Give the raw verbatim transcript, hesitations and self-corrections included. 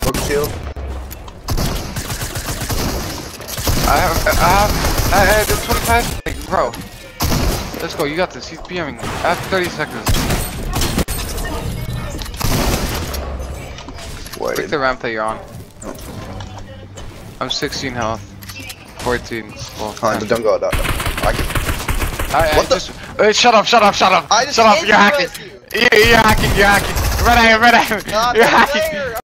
Broke shield. I have, I have, I have twenty-five. Like, bro, let's go. You got this. He's BMing. I have thirty seconds. Pick the ramp that you're on. I'm sixteen health. fourteen. Well, Alright, but don't go out that. I can. I, I What the? just. Wait, shut up! Shut up! Shut up! I just Shut up! You're hacking. you. You're, you're hacking. You're hacking. Red eye. Red eye. Not You're the hacking. player.